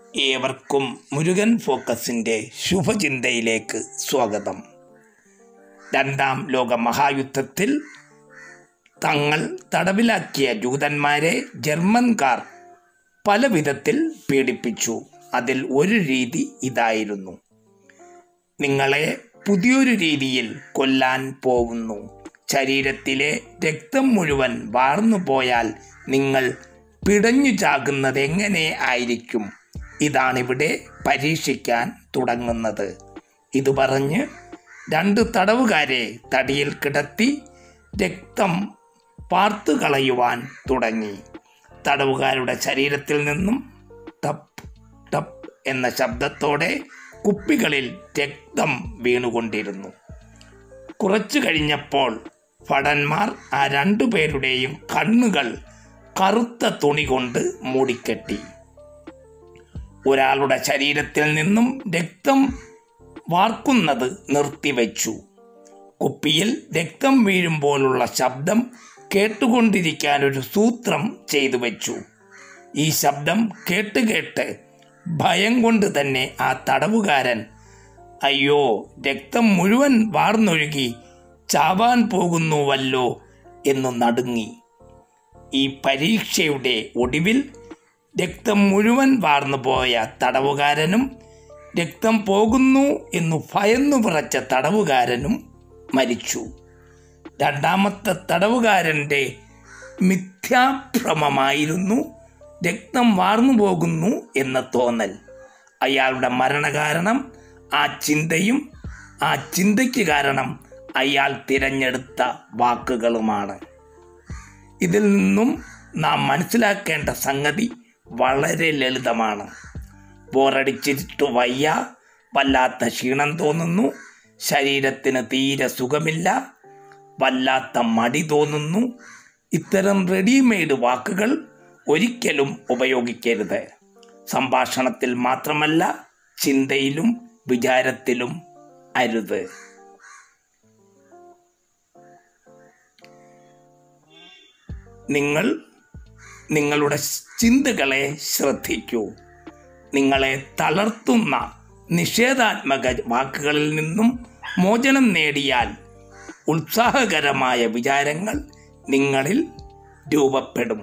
ഏവർക്കും മുരുകൻ ഫോക്കസിൻ്റെ ശുഭചിന്തയിലേക്ക് സ്വാഗതം. രണ്ടാം ലോക മഹായുദ്ധത്തിൽ തങ്ങൾ തടവിലാക്കിയ ജൂതന്മാരെ ജർമ്മൻകാർ പല വിധത്തിൽ പീഡിപ്പിച്ചു. അതിൽ ഒരു രീതി ഇതായിരുന്നു: നിങ്ങളെ പുതിയൊരു രീതിയിൽ കൊല്ലാൻ പോകുന്നു. ശരീരത്തിലെ രക്തം മുഴുവൻ വാർന്നു പോയാൽ നിങ്ങൾ പിടഞ്ഞു ചാകുന്നത് എങ്ങനെ ആയിരിക്കും? ഇതാണിവിടെ പരീക്ഷിക്കാൻ തുടങ്ങുന്നത്. ഇത് പറഞ്ഞ് 2 തടവുകാരെ തടിയിൽ കിടത്തി രക്തം പാർത്തു കളയുവാൻ തുടങ്ങി. തടവുകാരുടെ ശരീരത്തിൽ നിന്നും ടപ്പ് ടപ്പ് എന്ന ശബ്ദത്തോടെ കുപ്പികളിൽ രക്തം വീണുകൊണ്ടിരുന്നു. കുറച്ചു കഴിഞ്ഞപ്പോൾ ഭടന്മാർ ആ 2 പേരുടെയും കണ്ണുകൾ കറുത്ത തുണി കൊണ്ട് മൂടിക്കെട്ടി. ഒരാളുടെ ശരീരത്തിൽ നിന്നും രക്തം വാർക്കുന്നത് നിർത്തിവെച്ചു. കുപ്പിയിൽ രക്തം വീഴുമ്പോഴുള്ള ശബ്ദം കേട്ടുകൊണ്ടിരിക്കാൻ ഒരു സൂത്രം ചെയ്തു വെച്ചു. ഈ ശബ്ദം കേട്ട് ഭയം കൊണ്ട് തന്നെ ആ തടവുകാരൻ അയ്യോ, രക്തം മുഴുവൻ വാർന്നൊഴുകി ചാവാൻ പോകുന്നുവല്ലോ എന്ന് നടുങ്ങി. ഈ പരീക്ഷയുടെ ഒടുവിൽ രക്തം മുഴുവൻ വാർന്നു പോയ തടവുകാരനും രക്തം പോകുന്നു എന്നു ഭയന്നു വിറച്ച തടവുകാരനും മരിച്ചു. രണ്ടാമത്തെ തടവുകാരൻ്റെ മിഥ്യാഭ്രമമായിരുന്നു രക്തം വാർന്നു പോകുന്നു എന്ന തോന്നൽ. അയാളുടെ മരണകാരണം ആ ചിന്തയും ആ ചിന്തയ്ക്ക് കാരണം അയാൾ തിരഞ്ഞെടുത്ത വാക്കുകളുമാണ്. ഇതിൽ നിന്നും നാം മനസ്സിലാക്കേണ്ട സംഗതി വളരെ ലളിതമാണ്. ബോറടിച്ചിട്ട് വയ്യ, വല്ലാത്ത ക്ഷീണം തോന്നുന്നു, ശരീരത്തിന് തീരെ സുഖമില്ല, വല്ലാത്ത മടി തോന്നുന്നു. ഇത്തരം റെഡിമെയ്ഡ് വാക്കുകൾ ഒരിക്കലും ഉപയോഗിക്കരുത്. സംഭാഷണത്തിൽ മാത്രമല്ല, ചിന്തയിലും വിചാരത്തിലും അരുത്. നിങ്ങൾ നിങ്ങളുടെ ചിന്തകളെ ശ്രദ്ധിക്കൂ. നിങ്ങളെ തളർത്തുന്ന നിഷേധാത്മക വാക്കുകളിൽ നിന്നും മോചനം നേടിയാൽ ഉത്സാഹകരമായ വിചാരങ്ങൾ നിങ്ങളിൽ രൂപപ്പെടും.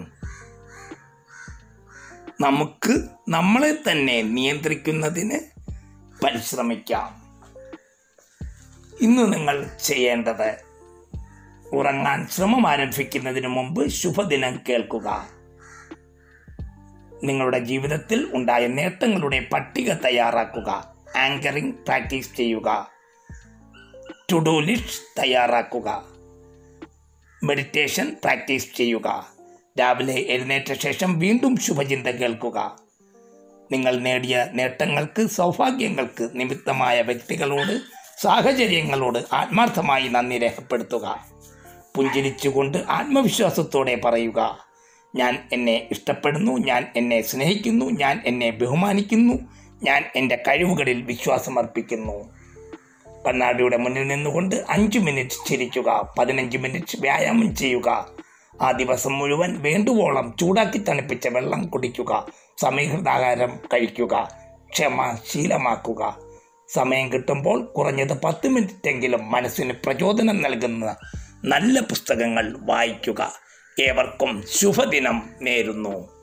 നമുക്ക് നമ്മളെ തന്നെ നിയന്ത്രിക്കുന്നതിന് പരിശ്രമിക്കാം. ഇന്ന് നിങ്ങൾ ചെയ്യേണ്ടത് ഉറങ്ങാൻ ശ്രമം ആരംഭിക്കുന്നതിന് മുമ്പ് ശുഭദിനം കേൾക്കുക. നിങ്ങളുടെ ജീവിതത്തിൽ ഉണ്ടായ നേട്ടങ്ങളുടെ പട്ടിക തയ്യാറാക്കുക. ആങ്കറിംഗ് പ്രാക്ടീസ് ചെയ്യുക. ടു ഡു ലിസ്റ്റ് തയ്യാറാക്കുക. മെഡിറ്റേഷൻ പ്രാക്ടീസ് ചെയ്യുക. രാവിലെ എഴുന്നേറ്റ ശേഷം വീണ്ടും ശുഭചിന്ത കേൾക്കുക. നിങ്ങൾ നേടിയ നേട്ടങ്ങൾക്ക്, സൗഭാഗ്യങ്ങൾക്ക് നിമിത്തമായ വ്യക്തികളോട്, സാഹചര്യങ്ങളോട് ആത്മാർത്ഥമായി നന്ദി രേഖപ്പെടുത്തുക. പുഞ്ചിരിച്ചുകൊണ്ട് ആത്മവിശ്വാസത്തോടെ പറയുക: ഞാൻ എന്നെ ഇഷ്ടപ്പെടുന്നു, ഞാൻ എന്നെ സ്നേഹിക്കുന്നു, ഞാൻ എന്നെ ബഹുമാനിക്കുന്നു, ഞാൻ എൻ്റെ കഴിവുകളിൽ വിശ്വാസമർപ്പിക്കുന്നു. കണ്ണാടിയുടെ മുന്നിൽ നിന്നുകൊണ്ട് 5 മിനിറ്റ് ചിരിക്കുക. 15 മിനിറ്റ് വ്യായാമം ചെയ്യുക. ആ ദിവസം മുഴുവൻ വേണ്ടുവോളം ചൂടാക്കി തണുപ്പിച്ച വെള്ളം കുടിക്കുക. സമീകൃതാഹാരം കഴിക്കുക. ക്ഷമ ശീലമാക്കുക. സമയം കിട്ടുമ്പോൾ കുറഞ്ഞത് 10 മിനിറ്റെങ്കിലും മനസ്സിന് പ്രചോദനം നൽകുന്ന നല്ല പുസ്തകങ്ങൾ വായിക്കുക. ഏവർക്കും ശുഭദിനം നേരുന്നു.